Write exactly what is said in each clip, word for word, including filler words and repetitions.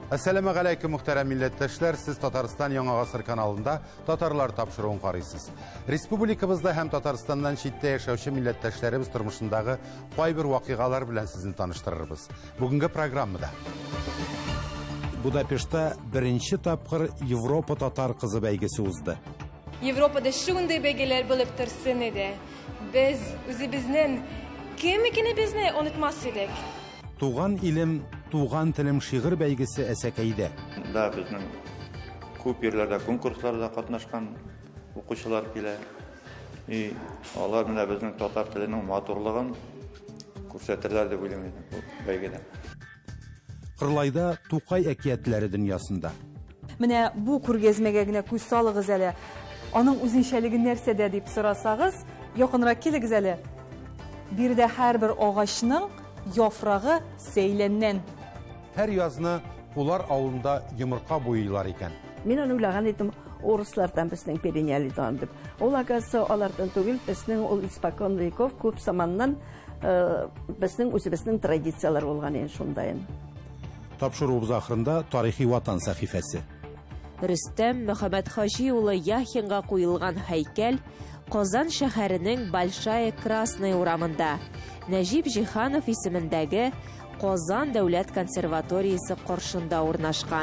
Assalamu alaikum muhterem millettəşlər, siz Tataristan Яңа Ғасыр kanalında Tatarlar tapşırığın qarıysınız. Respublikamızda həm Tataristandan çitdə yaşayışı millettəşlərimiz turmuşundağı qay bir vaqiqalar bilən sizin tanıştırırız. Bugünkü proqramda Budapeştdə birinci tapqır Avropa Tatar qızı bəygisi uzdu. Avropada şunday bəygelər bo'lib tursin edi. Biz o'zimizning kim ekanimizni unutmas edik. Tuğan ilim, tuğan tilim şiir bəygisi Əsəkəydə. Da bizning ko'p yerlarda konkurslarda qatnashgan o'quvchilar kela. E, Allar bilan bizning tatar tilining motorlig'ini ko'rsatirlar deb o'ylayman bu bəygədə. Qırlayda Tuqay əkiyyətləri dünyasında. Менә бу күргәзмәгә генә күз салыгыз әле. Аның үзенчәлеге нәрсәдә дип сорасагыз, якынрак килегез әле. Бирдә һәрбер агачның яфрагы сәйләннән. Hər yazını Qular avlunda yumurqa boyuylar ikən. Мен аны уйлаган идем, орыслардан безнең перенялыдан дип. Ул агасы алардан түгел, безнең ул испокон веков күп заманнан безнең үзебезнең традициялар булган ин шундайын. Тапшыруыбыз ахырында тарихи ватан сәхифәсе. Рөстәм Мөхәммәд Хаҗи улы Яхинга куелган һәйкәл Казан шәһәренең Большая Красная урамында Нәҗип Җиһанов исемендәге Казан дәүләт консерваториясе каршында урнашкан.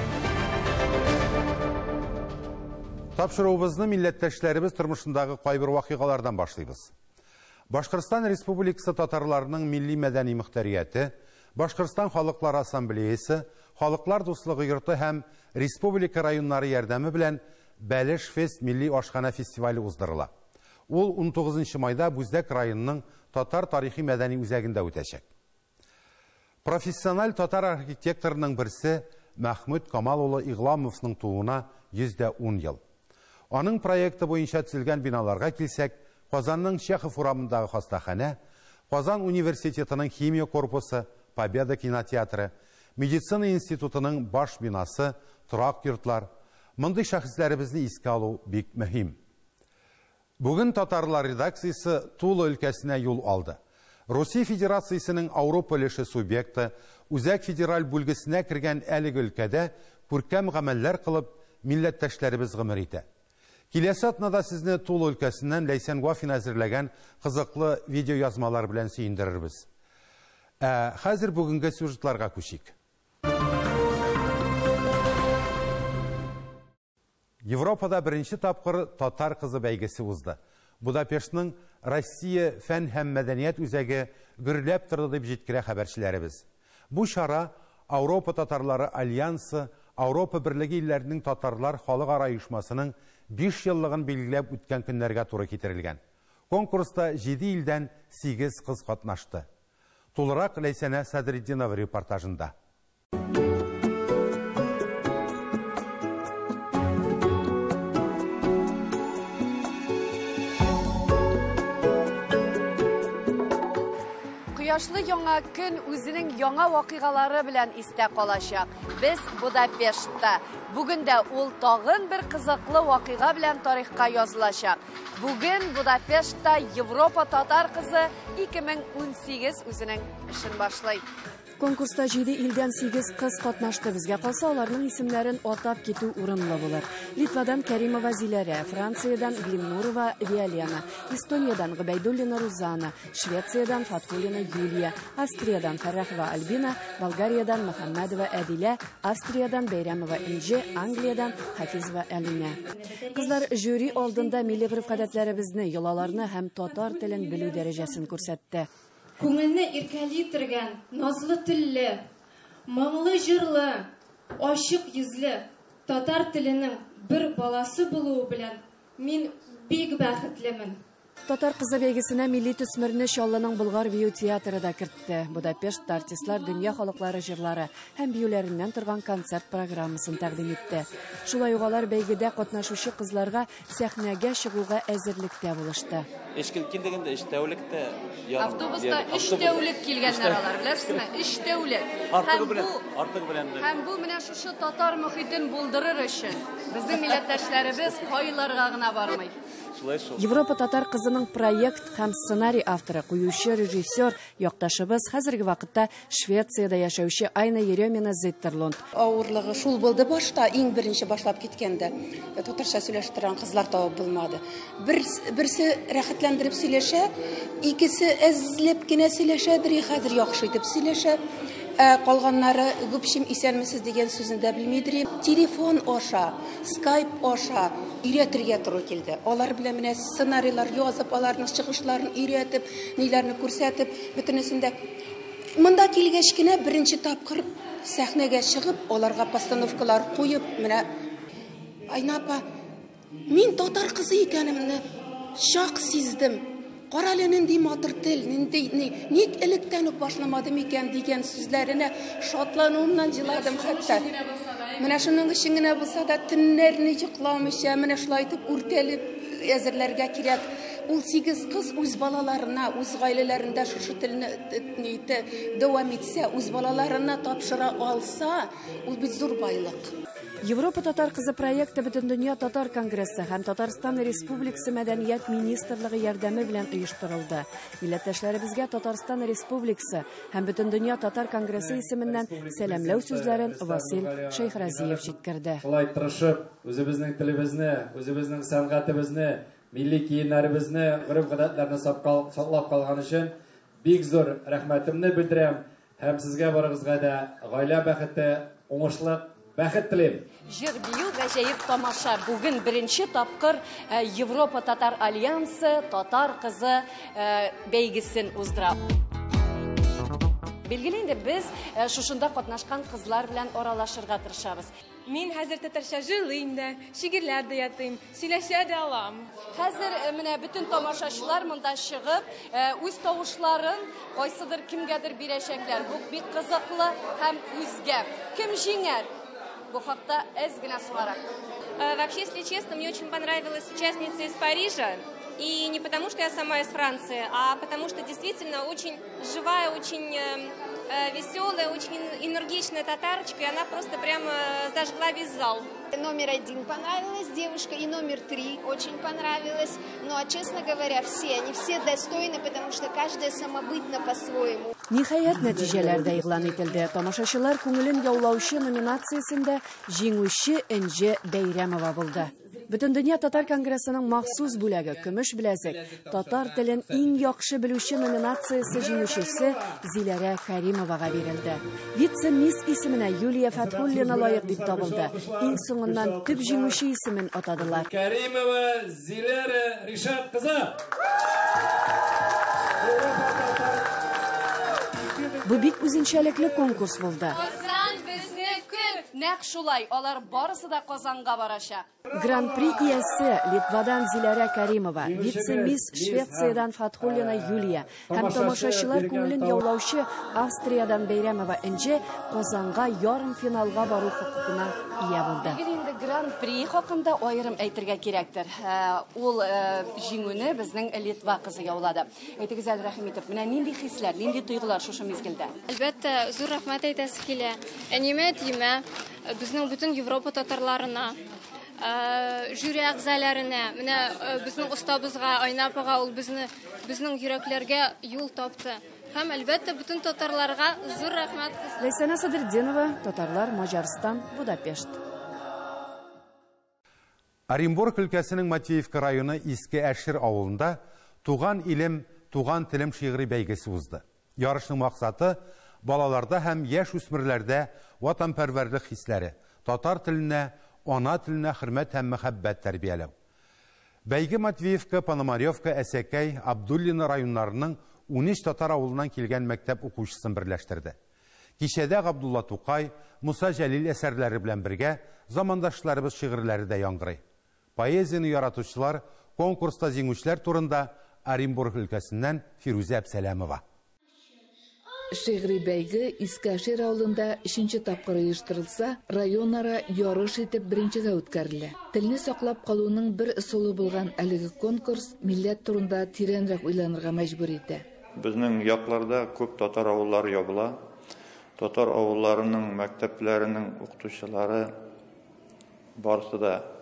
Тапшыруыбызны милләттәшләребез тормышындагы кайбер вакыйгалардан башлыйбыз. Башкортстан Республикасы татарларының милли мәдәни мөхтәрияте, Башкортстан Халыклар Ассамблеясы, Халыклар дуслыгы йорты һәм республика районнары ярдәме белән Бәлеш Фест милли ашхана фестивале уздырыла. Ул он тугызынчы майда Бүздәк районының татар тарихи мәдәни үзәгендә үтәчәк. Профессиональ татар архитекторының берсе Мәхмүд Камал улы Игламовның тууына йөз дә ун ел. Аның проекты буенча төзелгән биналарга килсәк, Казанның Чехов урамындагы хастаханә, Казан университетының химия корпусы, Победа кинотеатры, медицина институтының баш бинасы, торак йортлар, мондый шәхесләребезне искә алу бик мөһим. Бүген татарлар редакциясы Тула өлкәсенә юл алды. Русия Федерациясының Авропа өлеше субъекты Үзәк федераль бүлгесенә кергән әлеге өлкәдә күркәм гамәлләр кылып милләттәшләребез гомер итә. Киләсе атнада сезне Тула өлкәсеннән Ләйсән Вафин әзерләгән кызыклы видеоязмалар белән сөендерербез. Ә хәзер бүгенге сюжетларга күчик. Европада беренче тапкыр татар кызы бәйгесе узды. Будапештның Россия фән һәм мәдәният үзәге гөрләп торды дип җиткерә хәбәрчеләребез. Бу чара Авропа татарлары альянсы, Авропа берлеге илләренең татарлар халыкара оешмасының биш еллыгын билгеләп үткән көннәргә туры китерелгән. Конкурста җиде илдән сигез кыз катнашты. Тулырак Ләйсәнә Садретдинова репортажында. Кояшлы яңа көн үзенең яңа вакыйгалары белән истә калачак. Без Будапештта. Бүген дә ул тагын бер кызыклы вакыйга белән тарихка язылачак. Бүген Будапештта Европа татар кызы ике мең ун сигез үзенең эшен башлый. Конкурста җиде илдән сигез кыз катнашты. Безгә калса, аларның исемнәрен атап китү урынлы булыр. Литвадан Кәримова Зиләрә, Франциядән Глимнурова Виолена, Эстониядан Габайдуллина Рузана, Швециядән Фатфулина Юлия, Австриядан Фәрәхова Альбина, Болгариядан Мөхәммәдова Әдилә, Австриядан Бәйрәмова Инҗе, Англиядән Хафизова Әлинә. Кызлар жюри алдында милли гырыф-гадәтләребезне, йолаларны һәм татар телен белү дәрәҗәсен күрсәтте. Күңелне иркәли торган, назлы телле, моңлы җырлы, ачык йөзле татар теленең бер баласы булуы белән мин бик бәхетлемен. Татар кызы бәйгесенә милли төсмерне Чаллының Болгар бию театры да кертте. Будапештта артистлар дөнья халыклары җырлары һәм биюләреннән торган концерт программасын тәкъдим итте. Шулай ук алар бәйгедә катнашучы кызларга сәхнәгә чыгуга әзерлектә булышты. Эшкә килгәндә эш тәүлектә Автобуста эш тәүлек килгәннәр алар, беләсезме? Эш тәүлек. Артыгы белән, артыгы белән. Һәм бу менә шушы татар мөхитен булдырыр өчен безнең милләттәшләребез кайларга гына бармый. Европа татар кызының проект һәм сценарий авторы, куючы режиссер якташыбыз хәзерге вакытта Швециядә яшәүче Айна Еремина Зеттерлунд. Авырлыгы шул булды башта, иң беренче башлап киткәндә. Татарча сөйләштерән кызлар табып булмады. Бер берсе рәхәтләндереп сөйләшә, икесе әзләп кенә сөйләшәдер, хәзер яхшы итеп сөйләшә. Калганнары гүпшим исәнмесез дигән сүзен дә белмидер. Телефон аша, Skype аша өйрәтергә туры килде. Алар белән менә сценарийлар язып, аларның чыгышларын өйрәтеп, ниләрне күрсәтеп, бөтенесендә монда килгәч кенә беренче тапкыр сәхнәгә чыгып, аларга постановкалар куеп, менә Айна апа, мин татар кызы икәнемне шак сиздем. Каралы нинди матур тел, нинди ник электән үк башламадым икән дигән сүзләренә шатлануымнан җыладым хәтта. Менә шуның өчен генә булса да төннәрне йокламыйча, менә шулай итеп үртәлеп әзерләргә кирәк. Ул сигез кыз үз балаларына, үз гаиләләрендә шушы телне дәвам итсә, үз балаларына тапшыра алса, ул бит зур байлык. Европа татар кызы проекты Бөтендөнья татар конгрессы һәм Татарстан Республикасы мәдәният министрлыгы ярдәме белән оештырылды. Милләттәшләребезгә Татарстан Республикасы һәм Бөтендөнья татар конгрессы исеменнән сәламләү сүзләрен Васил Шейхразиев җиткерде. Шулай тырышып, үзебезнең телебезне, үзебезнең сәнгатебезне, милли киемнәребезне, гореф-гадәтләрне саклап калган өчен бик зур рәхмәтемне белдерәм һәм сезгә барыгызга да гаилә бәхете, уңышлык бәхет телим. Җыр бию гаҗәеп тамаша. Бүген беренче тапкыр Европа татар альянсы татар кызы бәйгесен уздыра. Билгеле инде без шушында катнашкан кызлар белән аралашырга тырышабыз. Мин хәзер татарча җырлыйм да, шигырьләр дә ятыйм, сөйләшә дә алам. Хәзер менә бөтен тамашачылар монда чыгып, үз тавышларын кайсыдыр кимгәдер бирәчәкләр. Бу бик кызыклы һәм үзгә. Кем җиңәр? Бу хакта әз генә сорарак. Вообще, если честно, мне очень понравилась участница из Парижа. И не потому, что я сама из Франции, а потому, что действительно очень живая, очень э, веселая, очень энергичная татарочка. И она просто прямо зажгла весь зал. Номер один понравилась девушка, и номер три очень понравилось. Но, честно говоря, все, они все достойны, потому что каждая самобытна по-своему. Ниһаять нәтиҗәләр дә игълан ителде. Тамашачылар күңелен яулаучы номинациясендә җиңүче Энҗе Бәйрәмова булды. Бөтендөнья татар конгрессының махсус бүләге көмеш беләзек, татар телен иң яхшы белүче номинациясе җиңүчесе Зиләрә Кәримовага бирелде. Вице-мисс исеменә Юлия Фатхуллина лаек дип табылды. Иң соңыннан төп җиңүче исемен атадылар. Кәримова Зиләрә Ришат кызы. Бу бик үзенчәлекле конкурс булды. Нәкъ шулай, алар барысы да Казанга барачак. Гран-при иясе Литвадан Зиләрә Кәримова, вице-мисс Швециядән Фатхуллина Юлия һәм тамашачылар күңелен яулаучы Австриядан Бәйрәмова Энҗе Казанга ярым финалга бару хокукына ия булды. Инде гран-при хакында аерым әйтергә кирәктер. Ул җиңүне безнең Литва кызы яулады. Әйтегез әле, рәхим итеп, менә нинди хисләр, нинди тойгылар шушы мизгелдә? Әлбәттә, зур рәхмәт әйтәсе килә. Әниемә, тиемә, безнең бөтен Европа татарларына, жюри әгъзаларына, менә безнең остабызга, Айна апага, ул безне безнең йөрәкләргә юл тапты. Һәм әлбәттә бөтен татарларга зур рәхмәт. Ләйсәнә Садырдинова, татарлар, Маҗарстан, Будапешт. Оренбург өлкәсенең Матвеевка районы Иске Әшир авылында туган илем, туган телем шигъри бәйгесе узды. Ярышның максаты балаларда һәм яшь үсмерләрдә ватанпәрвәрлек хисләре, татар теленә, ана теленә хөрмәт һәм мәхәббәт тәрбияләү. Бәйге Матвеевка, Пономаревка, Әсәкәй, Абдуллина районнарының ун өч татар авылыннан килгән мәктәп укучысын берләштерде. Кичәдә Габдулла Тукай, Муса Җәлил әсәрләре белән бергә замандашларыбыз шигырьләре дә яңгырый. Поэзияны яратучылар конкурста җиңүчеләр турында Оренбург өлкәсеннән Фирузә Әбсәләмова. Шигъри бәйге Иске Әшир авылында өченче тапкыр оештырылса, районара ярыш итеп беренчегә үткәрелә. Телне саклап калуның бер ысулы булган әлеге конкурс милләт турында тирәнрәк уйланырга мәҗбүр итә. Безнең якларда күп татар авыллары ябыла. Татар авылларының мәктәпләренең укытучылары барысы да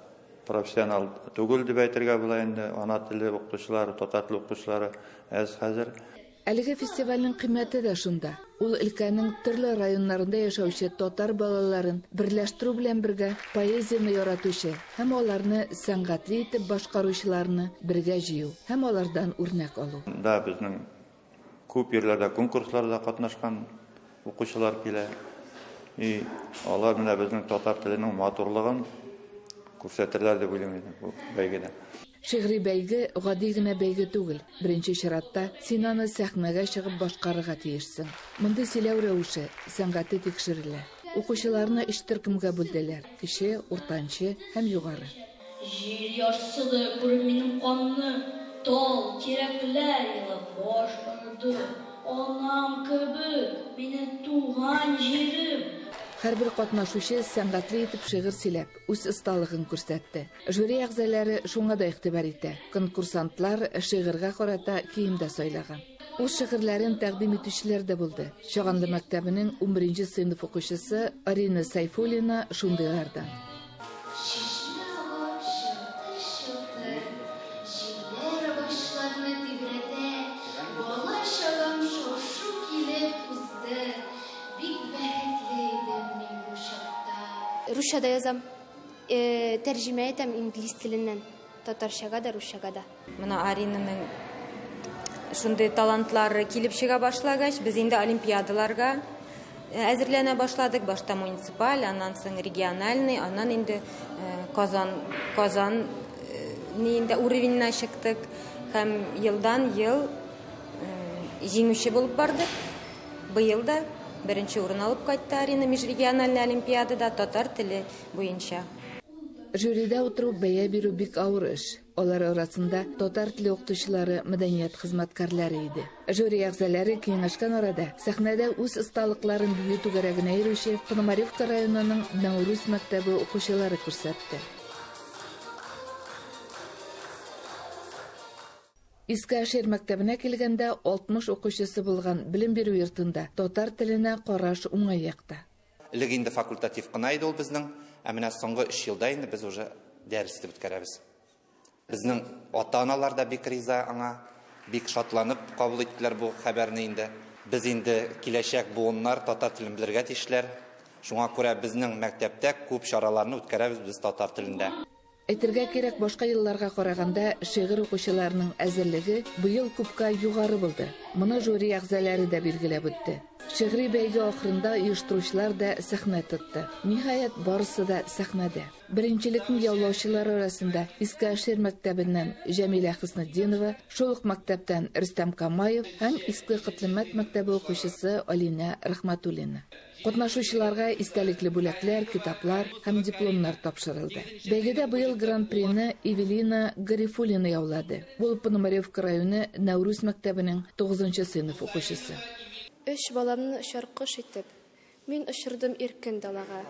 профессионал түгел дип әйтергә була инде. Ана теле укытучылары, татар теле укытучылары әз хәзер. Әлеге фестивальнең кыйммәте дә шунда. Ул өлкәнең төрле районнарында яшәүче татар балаларын берләштерү белән бергә поэзияны яратучы һәм аларны сәнгатьле итеп башкаручыларны бергә җыю һәм алардан үрнәк алу. Да, безнең күп ерләрдә конкурсларда катнашкан укучылар килә. И алар менә безнең татар теленең матурлыгын күрсәтерләр дип уйлыйм бу бәйгедә. Шигъри бәйге гади генә бәйге түгел. Беренче чиратта син аны сәхнәгә чыгып башкарырга тиешсең. Монда сөйләү рәвеше, сәнгате тикшерелә. Укучыларны өч төркемгә бүлделәр: кече, уртанчы һәм югары. Җир ярсыды күреп минем канны, тал тирәкләр елып башкарды. Анам кебек мине туган җирем. Һәрбер катнашучы сәнгатьле итеп шигырь сөйләп, үз осталыгын күрсәтте. Жюри әгъзалары шуңа да игътибар итә. Конкурсантлар шигырьгә карата кием дә сайлаган. Үз шигырьләрен тәкъдим итүчеләр дә булды. Чаганлы мәктәбенең унберенче сыйныф укучысы Арина Сайфуллина шундыйлардан. Русчада язам, тәрҗемә итәм инглиз теленнән, татарчага да, русчага да. Менә Аринаның шундый талантлары килеп чыга башлагач, без инде олимпиадаларга әзерләнә башладык. Башта муниципаль, аннан соң региональный, аннан инде Казан, Казан инде уровеньна чыктык һәм елдан ел җиңүче булып бардык. Быел да беренче урын алып кайтты Арина межрегиональный олимпиадада татар теле буенча. Жюридә утыру бәя бирү бик авыр эш. Алар арасында татар теле укытучылары, мәдәният хезмәткәрләре иде. Жюри әгъзалары киңәшкән арада сәхнәдә үз осталыкларын бию түгәрәгенә йөрүче Пономаревка районының Наурыз мәктәбе укучылары күрсәтте. Иске Ашир мәктәбенә килгәндә алтмыш укучысы булган белем бирү йортында татар теленә караш уңай якта. Элек инде факультатив кына иде ул безнең, ә менә соңгы өч елда инде без уже дәресте үткәрәбез. Безнең ата-аналар да бик риза аңа, бик шатланып кабул иттеләр бу хәбәрне инде. Без инде киләчәк буыннар татар телен белергә тиешләр. Шуңа күрә безнең мәктәптә күп чараларны үткәрәбез без татар телендә. Әйтергә кирәк, башка елларга караганда шигырь укучыларының әзерлеге быел күпкә югары булды. Моны жюри әгъзалары да билгеләп үтте. Шигъри бәйге ахырында оештыручылар да сәхнә тотты. Ниһаять, барысы да сәхнәдә. Беренчелекне яулаучылар арасында Иске Ашир мәктәбеннән Җәмилә Хөснетдинова, шул ук мәктәптән Рөстәм Камаев һәм Иске Кытлымәт мәктәбе укучысы Алина Рахматуллина. Катнашучыларга истәлекле бүләкләр, китаплар һәм дипломнар тапшырылды. Бәйгедә быел гран-прины Эвелина Гарифуллина яулады. Ул Пономаревка районы Наурыз мәктәбенең тугызынчы сыйныф укучысы. Өч баламны очар кош итеп, мин очырдым иркен далага.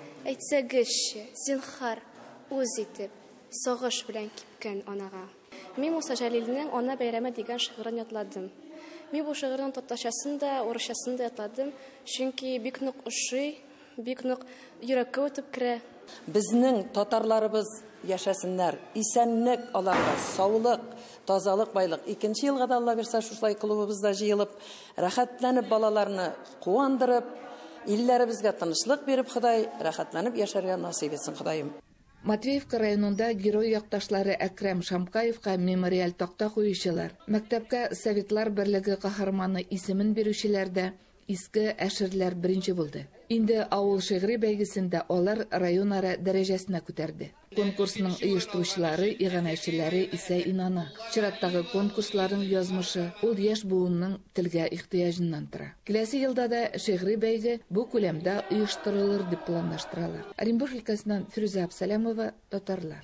Әйтсәгезче, зинһар, үз итеп, сагыш белән кипкән анага. Мин Муса Җәлилнең Ана бәйрәме дигән шигырен ятладым. Мин бу шигырьнең татарчасын да, урысчасын да ятладым, чөнки бик нык ошый, бик нык йөрәккә үтеп керә. Безнең татарларыбыз яшәсеннәр, исәнлек аларга, саулык, тазалык, байлык. Икенче елга да Алла бирсә шулай клубыбызда җыелып, рәхәтләнеп балаларны куандырып, илләребезгә тынычлык биреп, Ходай рәхәтләнеп яшәргә насыйп етсен, Ходаем. Матвеевка районында герой якташлары Әкрәм Шамкаевка мемориаль такта куючылар, мәктәпкә Советлар берлеге каһарманы исемен бирүчеләр дә Иске Әширләр беренче булды. Инде авыл шигъри бәйгесендә алар районара дәрәҗәсенә күтәрде. Конкурсның оештыручылары, иганәчеләре исә инана. Чираттагы конкурсларның язмышы ул яшь буынның телгә ихтыяҗыннан тора. Киләсе елда да шигъри бәйге бу күләмдә оештырылыр дип планлаштыралар. Оренбур өлкәсеннән Фирүзә Абсалямова, татарлар.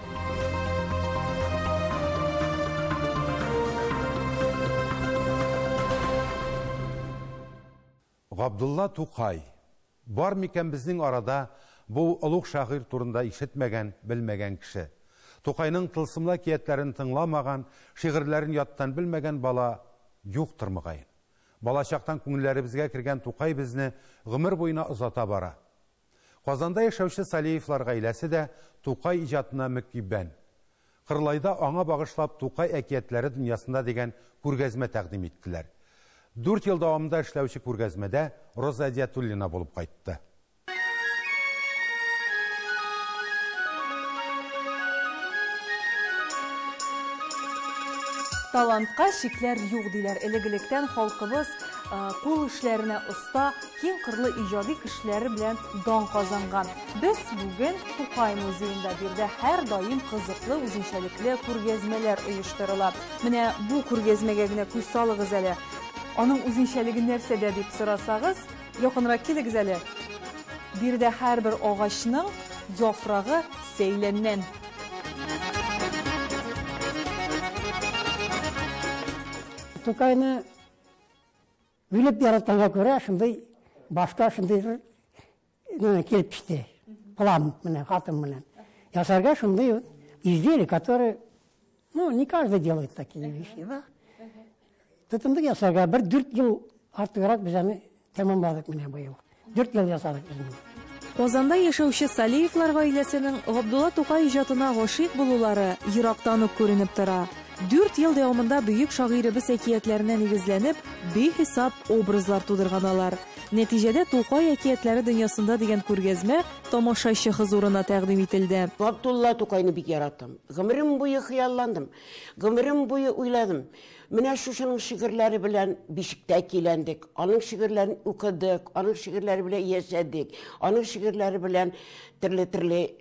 Габдулла Тукай. Бар микән безнең арада бу олуг шагыйрь турында ишетмәгән, белмәгән кеше. Тукайның тылсымлы киятләрен тыңламаган, шигырьләрен яттан белмәгән бала юктыр мөгаен. Балачактан күңелләребезгә кергән Тукай безне гомер буена озата бара. Казанда яшәүче Салиевлар гаиләсе дә Тукай иҗатына мөкиббән. Кырлайда аңа багышлап Тукай әкиятләре дөньясында дигән күргәзмә тәкъдим иттеләр. Дүрт ел дәвамында эшләүче күргәзмәдә Роза Диятуллина булып кайтты. Талантка шикләр юк диләр. Элек-электән халкыбыз кул эшләренә оста, киң кырлы иҗади кешеләре белән дан казанган. Без бүген Тукай музеенда бирдә һәр даим кызыклы, үзенчәлекле күргәзмәләр оештырыла. Менә бу күргәзмәгә генә күз салыгыз әле. Аның үзенчәлеге нәрсәдә дип сорасагыз, якынрак килегез әле. Бирдә һәрбер агачның яфрагы сәйләннән. Тукайны бүлеп яратканга күрә, шундай башка шундай килеп пиште. План менә, хатын менән. Ясарга шундай изделия, которые, ну, не каждый делает такие вещи, да? Тотындык ясарга бер дүрт ел артыграк без аны тәмамладык менә быел. Дүрт ел ясадык без. Казанда яшәүче Салиевлар гаиләсенең Габдулла Тукай иҗатына гашыйк булулары ерактан ук күренеп тора. Дүрт ел дәвамында бөек шагыйребез әкиятләренә нигезләнеп, бехисап образлар тудырганалар. Нәтиҗәдә Тукай әкиятләре дөньясында дигән күргәзмә тамашачы хозурына тәкъдим ителде. Габдулла Тукайны бик яраттым. Гомерем буе хыялландым. Гомерем буе уйладым. Менә шушының шигырьләре белән бишектә киләндек. Аның шигырьләрен укыдык, аның шигырьләре белән яшәдек. Аның шигырьләре белән төрле-төрле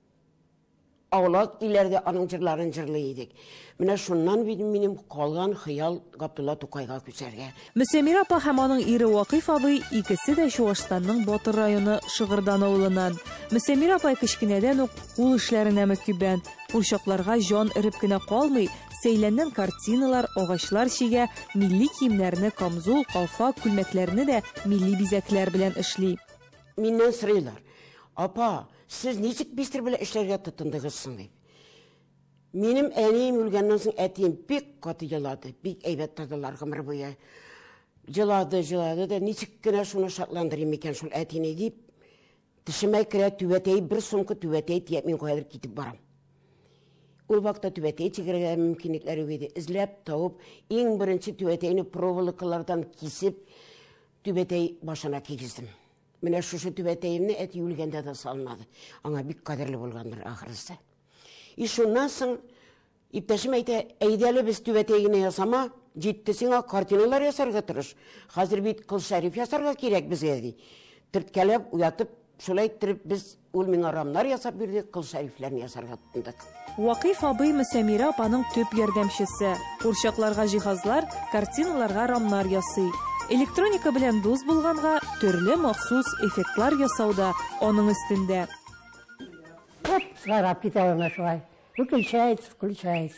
аулак иләрдә аның җырларын җырлый идек. Менә шуннан минем калган хыял Габдулла Тукайга күчәргә. Мөсәмира апа һәм аның ире Вакыйф абый икесе дә Чуашстанның Батыр районы Шыгырдан авылыннан. Мөсәмира апа кечкенәдән үк кул эшләренә мөкиббән. Курчакларга җан эреп кенә калмый, сәйләннән картиналар, агачлар чигә, милли киемнәрне, камзул, калфак, күлмәкләрне дә милли бизәкләр белән эшли. Миннән сорыйлар: "Апа, сез ничек бистер белән эшләргә тотындыгыз соң?" дип. Минем әнием үлгәннән соң әтием бик каты елады, бик әйбәт тордылар гомер буе. Җылады, җылады да ничек кенә шуны шатландырыйм икән шул әтине дип, тишемә керә түбәтәй бер сумка түбәтәй тиеп мин кайдыр китеп барам. Ул вакытта түбәтәй тигәргә мөмкинлекләр юк иде. Эзләп табып, иң беренче түбәтәйне проволокалардан кисеп, түбәтәй башына кигездем. Менә шушы түбәтәйемне әти үлгәндә дә салмады. Аңа бик кадерле булгандыр ахырсы. И шуннан соң иптәшем әйтә: "Әйдәле без түбәтәйне ясама, җитте сиңа картиналар ясарга тырыш. Хәзер бит кыл шәриф ясарга кирәк безгә" ди. Төрткәләп уятып, шулай итеп без ул миңа рамнар ясап бирде, кыл шәрифләрне ясарга тотындык. Вакыйф абый Мөсәмира апаның төп ярдәмчесе. Курчакларга җиһазлар, картиналарга рамнар ясый. Электроника белән дус булганга, төрле махсус эффектлар ясауда аның өстендә. Оп, сайрап китә ул шулай. Включается, включается.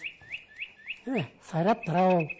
Сайрап тора ул.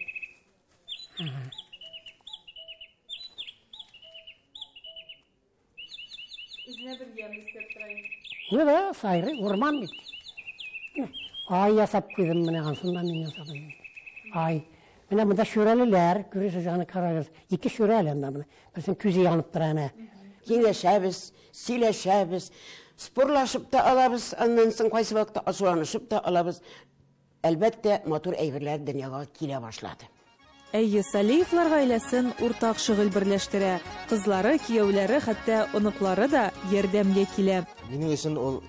Үзенә бер ям истеп торайым. Ну да, сайры, урман бит. Ай ясап куйдым менә ансында мин ясадым. Ай. Менә монда шүрәлеләр, күрәсез аны карагыз. Ике шүрәле анда менә. Безнең күзе янып тора аны. Киңәшәбез, сөйләшәбез, спорлашып та алабыз, аннан соң кайсы вакытта асуланышып та алабыз. Әлбәттә, матур әйберләр дөньяга килә башлады. Әйе, Салиевлар гаиләсен уртак шөгыль берләштерә. Кызлары, кияүләре, хәтта оныклары да ярдәмгә килә. Минем өчен ул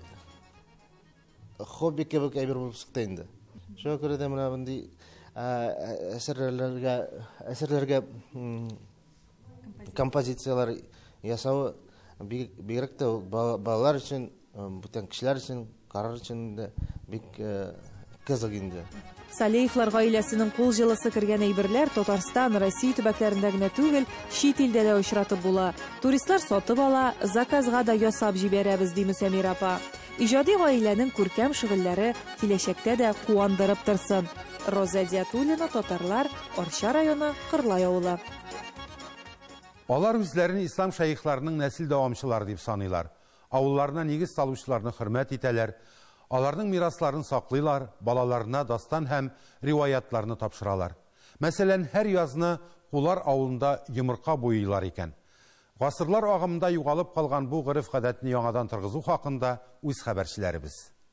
хобби кебек әйбер булып чыкты инде. Шуңа күрә дә менә мондый әсәрләргә әсәрләргә композициялар ясау бигрәк тә балалар өчен, бүтән кешеләр өчен, карар өчен дә бик кызык инде. Салиевлар гаиләсенең кул җылысы кергән әйберләр Татарстан, Россия төбәкләрендә генә түгел, чит илдә дә очратып була. Туристлар сатып ала, заказга да ясап җибәрәбез, ди Мөсәмира апа. Иҗади гаиләнең күркәм шөгыльләре киләчәктә дә куандырып торсын. Роза Диятуллина, Татарлар, Арча районы, Кырлай авылы. Алар үзләрен ислам шәйхләренең нәсел дәвамчылары дип саныйлар. Авылларына нигез салучыларны хөрмәт итәләр. Аларның мирасларын саклыйлар, балаларына дастан һәм риваятларны тапшыралар. Мәсәлән, һәр язны Кулар авылында йомырка буйлар икән. Гасырлар агымында югалып калган бу гырыф-гадәтне яңадан торгызу хакында үз хәбәрчеләребез.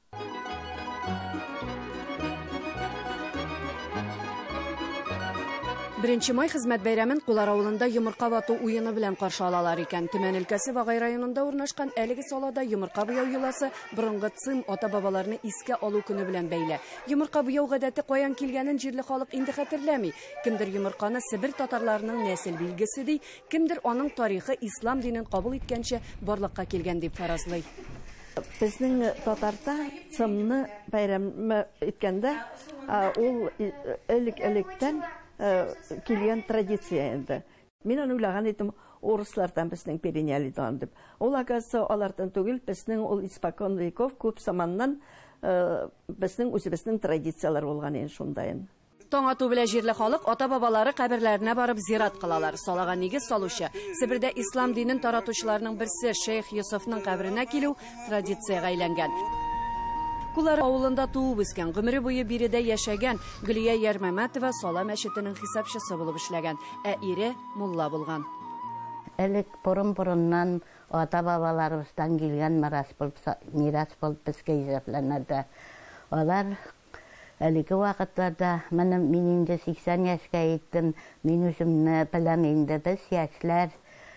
Беренче май хезмәт бәйрәмен Кулар авылында йомырка вату уены белән каршы алалар икән. Төмән өлкәсе Вагай районында урнашкан әлеге салада йомырка буяу йоласы борынгы цим ата-бабаларны искә алу көне белән бәйле. Йомырка буяу гадәте каян килгәнен җирле халык инде хәтерләми. Кемдер йомырканы Себер татарларының нәсел билгесе ди, кемдер аның тарихы ислам динен кабул иткәнче барлыкка килгән дип фаразлый. Безнең татарда цимны бәйрәм иткәндә ул элек-электән килгән традиция инде. Мин аны уйлаган идем, урыслардан безнең переняли дип. Ул агасы алардан түгел, безнең ул испокон веков күп заманнан безнең үзебезнең традициялар булган ин шундайын. Таң ату белән җирле халык ата-бабалары каберләренә барып зират кылалар. Салага нигез салучы Себердә ислам динен таратучыларның берсе Шейх Йосыфның каберенә килү традициягә әйләнгән. Кулар авылында туып үскән, гомере буе биредә яшәгән Гөлия Ярмәмәтова Сала мәчетенең хисапчысы булып эшләгән, ә ире мулла булган. Элек борын-борыннан ата-бабаларыбыздан килгән мирас булып, мирас булып безгә исәпләнәдә. Алар әлеге вакытларда, менә мин инде сиксән яшькә җиттем, мин үземне беләм инде, без яшьләр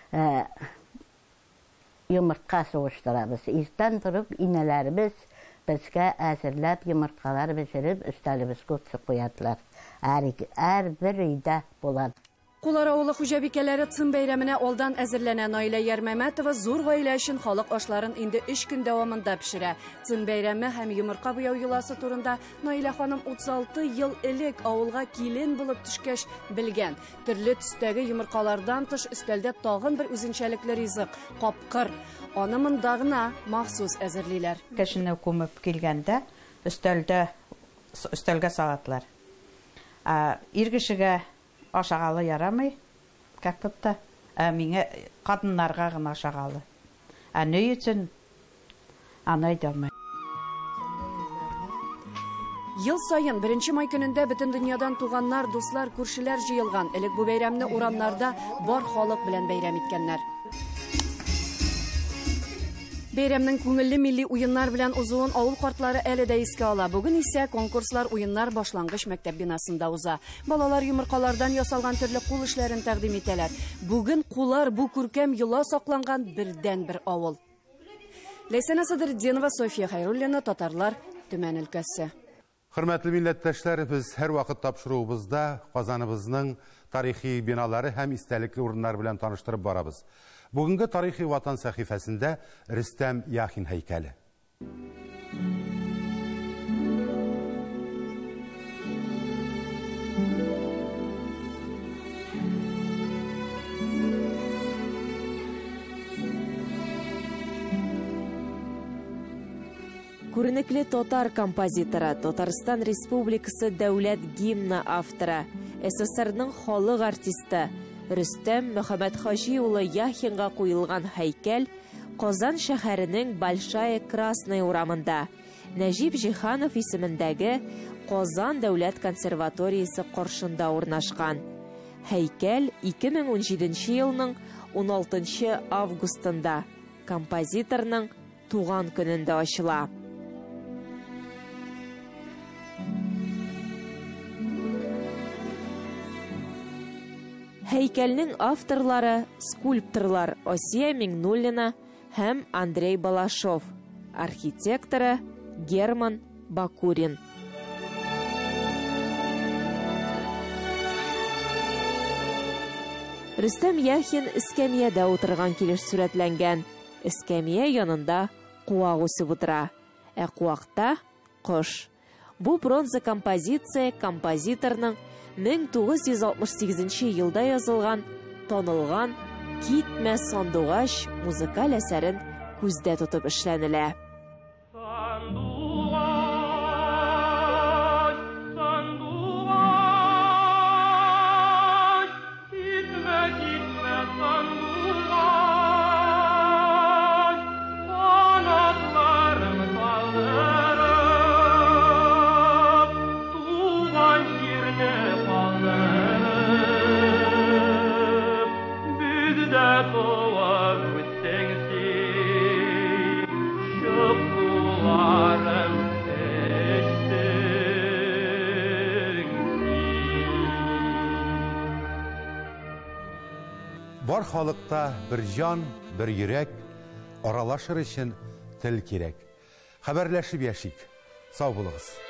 йомырка сугыштырабыз. Иртән торып инәләребез безгә әзерләп йомыркалар бешереп, өстәлебезгә куып куядылар. Һәр бер өйдә була. Кулар авылы хуҗабикәләре цим бәйрәменә алдан әзерләнә. Наилә Ярмәмәтова зур гаилә өчен халык ашларын инде өч көн дәвамында пешерә. Цим бәйрәме һәм йомырка буяу йоласы турында Наилә ханым утыз алты ел элек авылга килен булып төшкәч белгән. Төрле төстәге йомыркалардан тыш өстәлдә тагын бер үзенчәлекле ризык — капкыр. Аны монда гына махсус әзерлиләр. Кешене күмеп килгәндә өстәлдә өстәлгә салатлар. Ир кешегә ашагалы ярамый, как будто миңа кадыннарга гына ашагалы. Ә ни өчен аны әйтәм. Ел сайын беренче май көнендә бөтен дөньядан туганнар, дуслар, күршеләр җыелган. Элек бу бәйрәмне урамнарда бар халык белән бәйрәм иткәннәр. Бәйрәмнең күңелле милли уеннар белән узуын авыл картлары әле дә искә ала. Бүген исә конкурслар, уеннар башлангыч мәктәп бинасында уза. Балалар йомыркалардан ясалган төрле кул эшләрен тәкъдим итәләр. Бүген Кулар бу күркәм йола сакланган бердән бер авыл. Ләйсәнә Садырдинова, София Хайруллина, Татарлар, Төмән өлкәсе. Хөрмәтле милләттәшләр, без һәр вакыт тапшыруыбызда Казаныбызның тарихи биналары һәм истәлекле урыннар белән таныштырып барабыз. Бүгенге тарихи ватан сәхифәсендә Рөстәм Яхин һәйкәле. Күренекле татар композиторы, Татарстан Республикасы дәүләт гимны авторы, СССРның халык артисты Рөстәм Мөхәммәтхаҗи улы Яхинга куелган һәйкәл Казан шәһәренең Большая Красная урамында Нәҗип Җиһанов исемендәге Казан дәүләт консерваториясе каршында урнашкан. Һәйкәл ике мең унҗиденче елның он алтынчы августында композиторның туган көнендә ачыла. Һәйкәлнең авторлары скульпторлар Осия Миңнуллина һәм Андрей Балашов, архитекторы Герман Бакурин. Рөстәм Яхин эскәмиядә утырган килеш сурәтләнгән. Эскәмия янында куак үсеп утыра, ә куакта кош. Бу бронза композиция композиторның мең тугыз йөз алтмыш сигезенче елда язылган танылган «Китмә сандугач» музыкаль әсәрен күздә тотып эшләнелә. Oh Бар халыкта бер җан, бер йөрәк, аралашыр өчен тел кирәк. Хәбәрләшеп яшик. Сау булыгыз.